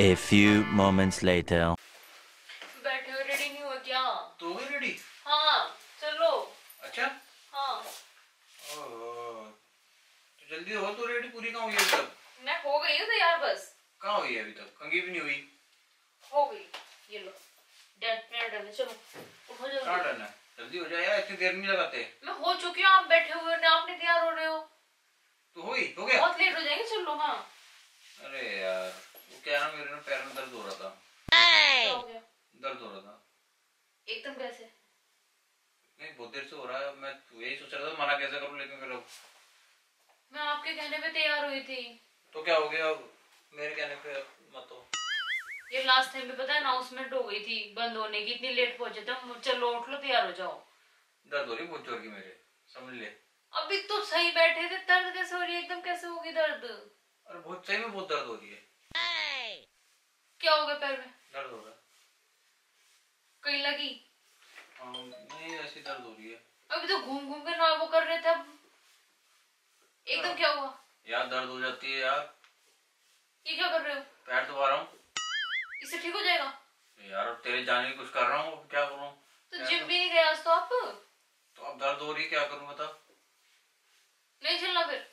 A few moments later. बैठे हो, ready नहीं हुआ क्या? तो हो गई रेडी? हाँ चलो। अच्छा हाँ तो जल्दी हो, तो रेडी पूरी कहाँ हुई है अभी तक? मैं हो गई हूँ तैयार, बस कहाँ हुई है अभी तक? कंघी भी नहीं हुई। हो गई। ये लो मेरा डन है, चलो उठो जल्दी। कहाँ डन है? जल्दी हो जाए यार, इतनी देर नहीं लगाते। मैं हो चुकी हूँ, आप बैठे हुए हो, आप नहीं तैयार हो रहे हो। तो हो गया। बहुत लेट हो जाएंगे, चलो। हाँ अरे यार वो क्या है ना, मेरे ना पैर में दर्द हो रहा था। क्या हो गया? दर्द हो रहा था एकदम कैसे? नहीं, बहुत देर से हो रहा है। मैं यही सोच रहा था मना कैसे करूं, लेकिन फिर अब मैं आपके कहने पे तैयार हुई थी। तो क्या हो गया अब? मेरे कहने पे मत हो। ये लास्ट टाइम पे पता है अनाउंसमेंट हो गई थी बंद होने की, इतनी लेट पहुंचे थे। चलो उठ लो, तैयार हो जाओ। दर्द हो रही बहुत जोर की मेरे, समझ ले। अभी तो सही बैठे थे, दर्द कैसे हो रही है? एकदम कैसे होगी दर्द? अरे बहुत सही में बहुत दर्द हो रही है। क्या हो गया पैर में? दर्द हो रहा है। कहीं लगी? नहीं, ऐसी दर्द हो रही है। अभी तो घूम घूम के ना वो कर रहे थे, अब एकदम क्या हुआ? यार दर्द हो जाती है यार। ये क्या कर रहे हो? पैर दबा रहा हूँ। इससे ठीक हो जाएगा? यार अब तेरे जाने की कुछ कर रहा हूँ, क्या करूँ? तो जिम भी नहीं गए आज तो आप? तो अब दर्द हो रही है, क्या करूँ बता? नहीं चलना फिर?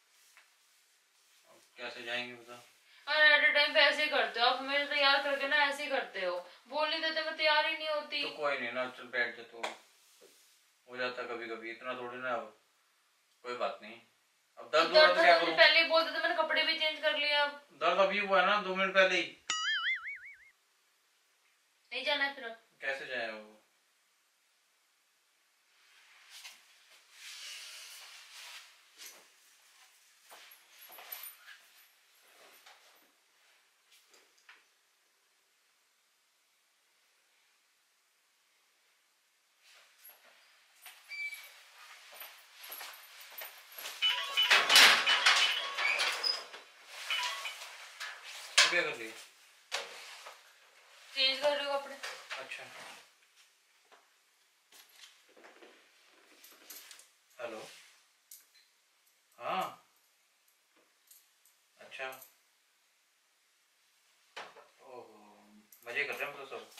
अब कैसे जाएंगे बता? अरे एट टाइम पे ऐसे ही करते हो आप, हमें तैयार करके ना ऐसे ही करते हो। बोल नहीं देते, मैं तैयार ही नहीं होती। तो कोई नहीं ना, चल बैठ जा। तो हो जाता कभी कभी, इतना थोड़ी ना। अब कोई बात नहीं। अब दर्द हो रहा तो क्या करूं? पहले ही बोल देते, मैंने कपड़े भी चेंज कर लिया। अब दर्द अभी हुआ है ना, 2 मिनट पहले ही। नहीं जाना है फिर अब? कैसे जाए वो? क्या कर रही? चेंज कर रहे हो कपड़े। अच्छा हेलो। हाँ अच्छा। ओहो, मजे कर रहे हैं हम तो सब।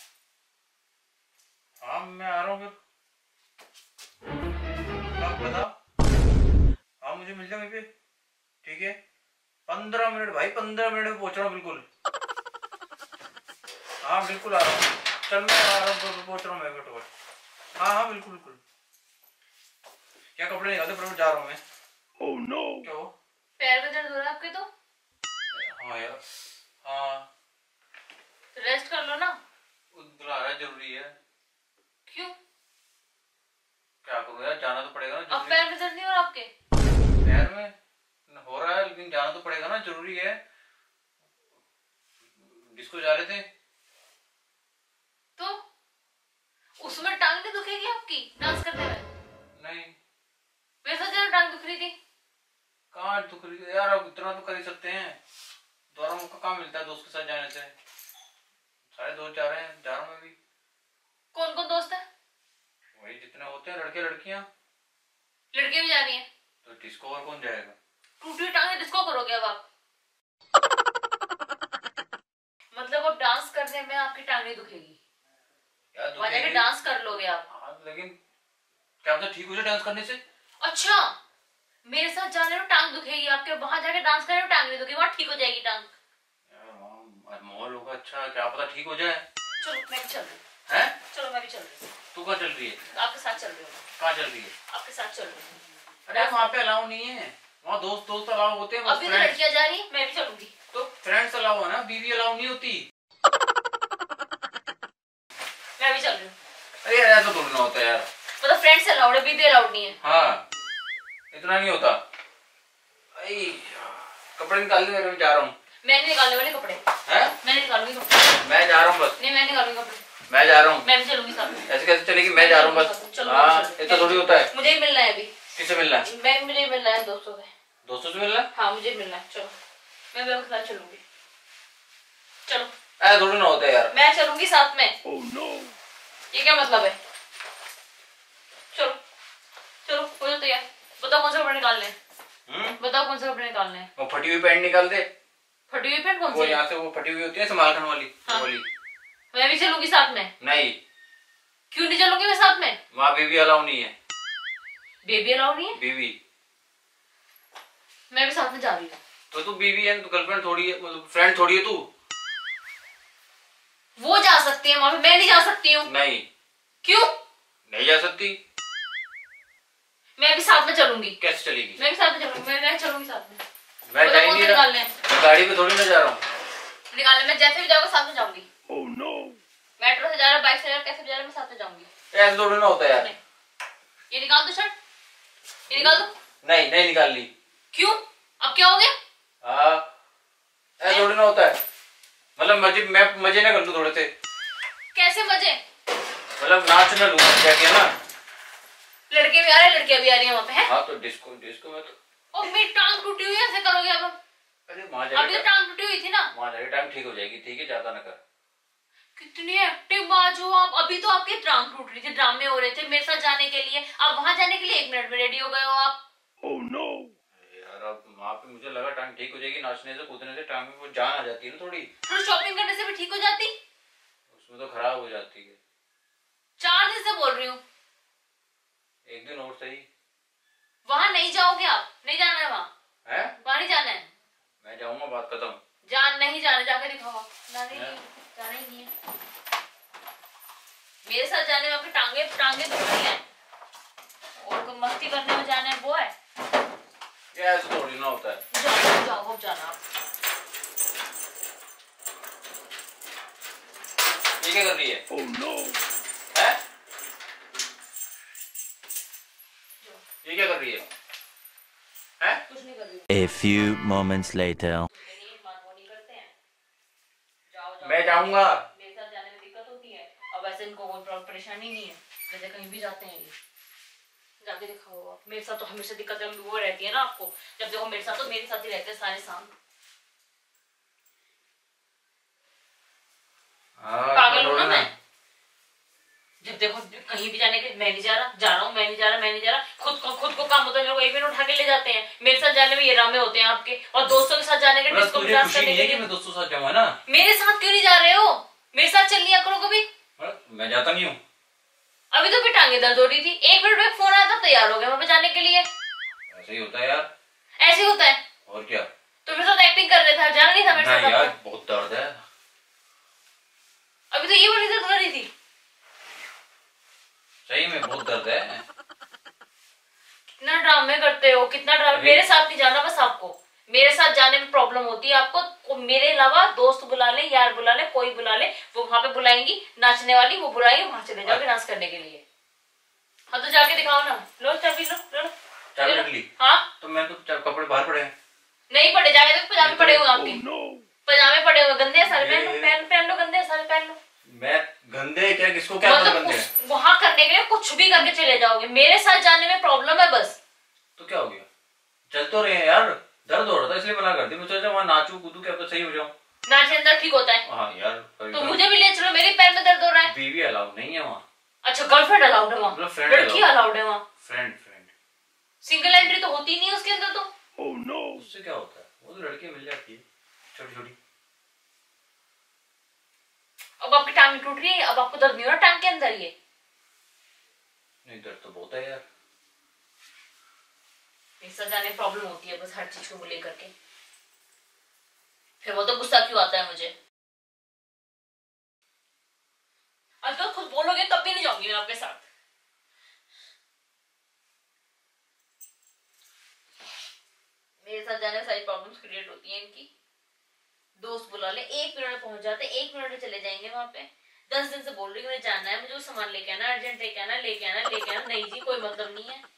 हाँ मैं आ रहा हूँ फिर। कब बता? हाँ मुझे मिल जाए वहीं पे। ठीक है 15 मिनट भाई, 15 मिनट में पहुंच रहा हूँ बिल्कुल। हाँ बिल्कुल आ रहा हूँ। चल मैं आ रहा हूँ, तो पहुंच रहा हूँ मैं फटाफट। हाँ हाँ बिल्कुल बिल्कुल। क्या कपड़े निकालते, फटाफट जा रहा हूँ मैं। Oh no. क्या हो? पैर में दर्द हो रहा है आपके तो? हाँ यार। हाँ तो रेस्ट कर लो ना। बुला रहा है, जरूरी है। क्यों? क्या करूँ यार, जाना तो पड़ेगा ना। अब पैर में दर्द नहीं हो रहा आपके? पैर में हो रहा है, लेकिन जाना तो पड़ेगा ना, जरूरी है। डिस्को जा रहे थे तो उसमें टांग नहीं दुखेगी आपकी डांस करते हुए? नहीं। मेरे साथ जरा टांग दुख रही थी। कहाँ दुख रही है यार, अब इतना तो कर ही सकते हैं। दोबारा मौका कहाँ मिलता है दोस्त के साथ जाने से? सारे दोस्त जा रहे हैं, जा रहा हूँ मैं भी। कौन कौन दोस्त है? वही जितने होते हैं, लड़के लड़कियां। लड़के भी जा रही हैं? तो डिस्को और कौन जाएगा? टूटी टांगे डिस्को करोगे अब आप? मतलब अब डांस करने में आपकी टांग नहीं दुखेगी? यार वहां जाके डांस कर लोगे आप? हाँ, लेकिन क्या पता ठीक हो जाए डांस करने से। अच्छा, मेरे साथ जाने में टांग दुखेगी आपके, वहां जाके डांस करने में टांग नहीं दुखेगी, वहां ठीक हो जाएगी टांग। यार वहाँ माहौल होगा अच्छा, क्या पता ठीक हो जाए। चलो मैं भी चल रही हूँ। हैं? चलो मैं भी चल रही हूँ। तू कहाँ चल रही है? आपके साथ चल रही हूँ। कहाँ चल रही है? आपके साथ चल रही हूँ। अरे वहाँ पे अलाउ नहीं है, वहाँ दोस्त दोस्त अलाउ होते हैं। अभी तो लड़कियां जा रही है, मैं भी चलूंगी। तो फ्रेंड्स अलाउ है ना, बीवी अलाउ नहीं होती। मैं भी चल रही हूँ। अरे यार ऐसा थोड़ी ना होता है यार। मतलब फ्रेंड्स अलाउड है, बीवी अलाउड नहीं है? हाँ इतना नहीं होता। कपड़े निकाल ले, मैं जा रहा हूँ। मैं नहीं निकालने वाली कपड़े। हैं? मैं नहीं निकालूंगी कपड़े। मैं जा रहा हूँ बस। नहीं मैं निकालूंगी कपड़े। मैं जा रहा हूँ। मैं भी चलूंगी साथ में। ऐसे कैसे चलेगी? मैं जा रहा हूँ बस। हाँ इतना थोड़ी होता है। मुझे ही मिलना है अभी। किससे मिलना है? मुझे मिलना है दोस्तों से। दोस्तों से मिलना है? हाँ मुझे मिलना है, चलो मैं भी आपके साथ चलूंगी। चलो। ऐसा थोड़ी ना होता है यार। मैं चलूंगी साथ में। Oh no. ये क्या मतलब है? चलो चलो हो जाओ तैयार। बताओ कौन से कपड़े निकालने हैं? बताओ कौन से कपड़े निकालने हैं? वो फटी हुई पैंट निकाल दे। फटी हुई पैंट कौन वो सी? यहाँ से वो फटी हुई होती है संभालखंड वाली। हाँ। वाली मैं भी चलूंगी साथ में। नहीं, क्यों नहीं चलूंगी मैं साथ में? वहाँ बेबी अलाउ नहीं है। बेबी अलाउ नहीं है? बीवी। मैं भी साथ में जा रही हूँ। तो तू बीवी है, तू गर्लफ्रेंड थोड़ी है, मतलब फ्रेंड थोड़ी है तू। वो जा सकती है वहां पे, मैं नहीं जा सकती हूँ। नहीं। क्यों? नहीं जा सकती। मैं भी साथ में चलूंगी। कैसे चलेगी? मैं भी साथ में चलूंगी, मैं चलूंगी साथ में। मैं जा ही नहीं रहा। मैं गाड़ी पे थोड़ी ना जा रहा हूँ। निकालने मैं जैसे भी जाऊंगा साथ में जाऊंगी। मेट्रो से जा रहा, बाइक से जा रहा, कैसे भी जा रहा, मैं साथ में जाऊंगी। ऐसे थोड़ी ना होता यार। ये निकाल दो शर्ट, ये निकाल दो। नहीं नहीं निकाल ली। क्यों? अब क्या हो गया? हाँ, ऐसे थोड़ी ना होता है। मतलब मैं मजे ना कर लूं थोड़े से। कैसे मजे? मतलब नाच ना लूं, क्या किया ना। लड़के भी आ रहे हैं, लड़कियां भी आ रही हैं वहाँ पे। हाँ तो डिस्को डिस्को में तो। और मेरी टांग टूटी हुई है, ऐसे करोगे अब? अरे वहाँ अभी तो टांग टूटी हुई थी ना। वहाँ जाके टाइम ठीक हो जाएगी, ठीक है, ज्यादा ना कर। कितनी एक्टिव बाज हो आप। अभी तो आपकी टांग टूट रही थी, ड्रामे हो रहे थे मेरे साथ जाने के लिए, अब वहां जाने के लिए 1 मिनट में रेडी हो गए हो आप। Oh no! यार अब वहाँ पे मुझे लगा टांग ठीक हो जाएगी, नाचने से कूदने से टांग में वो जान आ जाती है ना थोड़ी। थोड़ी शॉपिंग करने से भी ठीक हो जाती। उसमें तो खराब हो जाती है। 4 दिन से बोल रही हूँ। एक दिन और सही। वहां नहीं जाओगे आप? नहीं जाना है वहाँ? है? वहां नहीं जाना है? मैं जाऊंगा, बात खत्म। जान नहीं जाने, जाके दिखाओ। जाना ही नहीं है। मेरे साथ जाने में आपकी टांगे टांगे दुख रही हैं, और कोई मस्ती करने में जाना है वो है। क्या ऐसा थोड़ी ना होता है। जाओ जाओ अब जाना आप। ये क्या कर रही है? Oh no! है? ये क्या कर रही है? हैं? कुछ नहीं कर रही। A few moments later. मैं जाऊंगा। मेरे साथ जाने में दिक्कत होती है। अब वैसे इनको कोई परेशानी नहीं है, जैसे कहीं भी जाते हैं ये। जाके दिखाओ आप। मेरे साथ तो हमेशा दिक्कत वो रहती है ना आपको। जब देखो मेरे साथ, तो मेरे साथ ही रहते हैं सारे शाम। पागल हूं ना मैं? जब देखो कहीं भी जाने के, मैं नहीं जा रहा हूँ, मैं नहीं जा रहा। खुद को काम होता है, मेरे को एक मिनट उठा के ले जाते हैं। मेरे साथ जाने में ये ड्रामे होते हैं आपके, और दोस्तों के साथ जाने के डिस्को में डांस करने के लिए। मैं दोस्तों के साथ जाऊंगा ना। मेरे साथ क्यों नहीं जा रहे हो? मेरे साथ चल लिया करो कभी। मैं जाता नहीं हूँ। अभी तो फिर टांगे दर्द हो रही थी, 1 मिनट में फोन आया था, तैयार हो गए वहां पे जाने के लिए। ऐसे ही होता है यार। ऐसे होता है? और क्या? तो मेरे साथ एक्टिंग कर रहे थे, जाना नहीं था मेरे साथ? यार बहुत दर्द है। अभी तो ये वाली दर्द कर रही थी। सही में बहुत दर्द है। कितना ड्रामे करते हो, कितना ड्रामे। मेरे साथ नहीं जाना बस आपको। मेरे साथ जाने में प्रॉब्लम होती है आपको। मेरे अलावा दोस्त बुला ले, यार बुला ले, कोई बुला ले, वो वहां पे बुलाएंगी नाचने वाली, वो बुलाएंगे, वहां चले जाओगे डांस करने के लिए। हाँ तो जाके दिखाओ ना। लो चाबी, लो। चाबी रख ली? हाँ तो मैं तो कपड़े बाहर पड़े हैं। नहीं पड़े, जाके देखो पजामे पड़े हुए आपके। पजामे पड़े हुए गंदे हैं सारे, पहन लो, गंदे हैं सारे, पहन लो। मैं गंदे क्या, किसको क्या मतलब गंदे हैं? वहां करने के लिए कुछ भी करके चले जाओगे। मेरे साथ जाने में प्रॉब्लम है बस। तो क्या हो गया? चल तो रहे हैं यार, दर्द हो रहा था इसलिए मना कर दी। मैं सोचा वहां नाचू कूदू क्या तो सही हो जाऊं। नाचने अंदर ठीक होता है? हाँ यार। तो मुझे भी ले चलो, मेरे पैर में दर्द हो रहा है। बीवी अलाउ नहीं है वहाँ। अच्छा गर्लफ्रेंड अलाउड है वहाँ? मतलब लड़की अलाउड है वहाँ? फ्रेंड। सिंगल एंट्री तो होती नहीं है उसके अंदर तो। Oh no. उससे क्या होता है? वो तो लड़की मिल जाती है छोटी छोटी। अब आपकी टांग टूट रही है, अब आपको दर्द नहीं हो रहा टांग के अंदर? ये नहीं, दर्द तो बहुत है यार। मेरे साथ जाने प्रॉब्लम होती है बस हर चीज को लेकर के। फिर वो तो गुस्सा क्यों आता है मुझे। अगर खुद बोलोगे तब भी नहीं जाऊंगी मैं आपके साथ। मेरे साथ जाने में सारी प्रॉब्लम्स क्रिएट होती हैं इनकी। दोस्त बुला ले, 1 मिनट में पहुंच जाते, 1 मिनट में चले जाएंगे वहां पे। 10 दिन से बोल रही हूँ मुझे जाना है, मुझे वो सामान लेके आना, अर्जेंट लेके आना। नहीं जी, कोई मतलब नहीं है।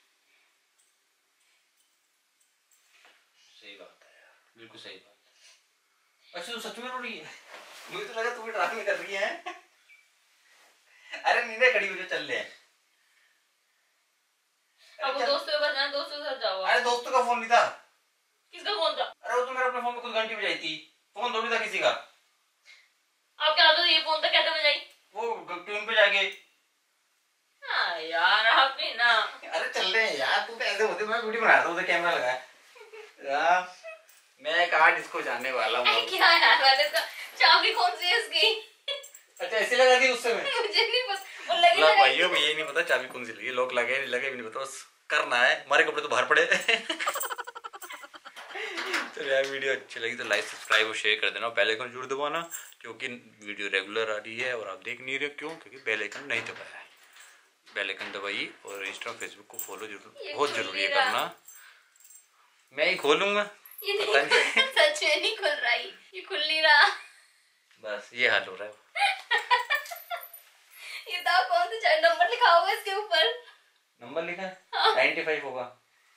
सही बात है यार, बिल्कुल सही बात। अच्छा तू सच में रो रही है? मुझे तो लगा तू भी ड्रामे कर रही है। अरे नींद खड़ी हो जा, चल ले। अब वो दोस्तों के पास जाना, दोस्तों के साथ जाओ। अरे दोस्तों का फोन नहीं था। किसका फोन था? अरे वो तो मेरे अपने फोन में खुद घंटी बजाई थी, फोन थोड़ी था किसी का। आप क्या ये फोन था, कैसे बजाई? वो ट्यून पे जाके। हाँ यार आप भी ना। अरे चल रहे हैं यार, तू तो ऐसे होते, मैं वीडियो बना रहा था, उधर कैमरा लगाया। मैं एक आर्ट इसको जानने वाला हूँ। क्या यार, मैंने तो चाबी कौन सी है इसकी? अच्छा ऐसे लगा दी उससे मैं। मुझे नहीं पता, वो लगी मतलब लगाई भाइयों को यही नहीं पता चाबी कौन सी लगी, लॉक लगे नहीं लगे भी नहीं पता, बस करना है। हमारे कपड़े तो बाहर पड़े। तो यार वीडियो अच्छी लगी तो लाइक सब्सक्राइब और शेयर कर देना, बेल आइकन जरूर दबाना क्योंकि वीडियो रेगुलर आ रही है और आप देख नहीं रहे। क्यों? क्योंकि बेल आइकन नहीं दबाया है। बेल आइकन दबाइए और इंस्टा फेसबुक को फॉलो जरूर, बहुत जरूरी है करना। मैं ही खोलूंगा, पता नहीं। सच में नहीं खुल रहा, ये खुल नहीं रहा। बस ये हाल हो रहा है। ये तो कौन सा नंबर लिखा होगा इसके ऊपर? नंबर लिखा है? हाँ। 95 होगा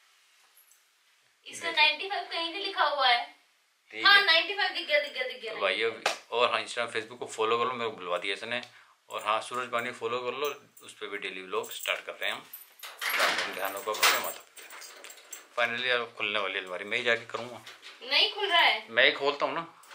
इसका 95 कहीं नहीं लिखा हुआ है। हाँ 95 दिख गया तो भाइयों। और हाँ इंस्टा फेसबुक को फॉलो कर लो, मेरे को बुलवा दिया इसने। और हाँ सूरज पानी फॉलो कर लो, उस पर भी डेली व्लॉग स्टार्ट कर रहे हैं हम। ध्यान होगा अपने माता। फाइनली अब खुलने वाली अलमारी मैं ही जाके करूँगा। नहीं खुल रहा है, मैं ही खोलता हूँ ना।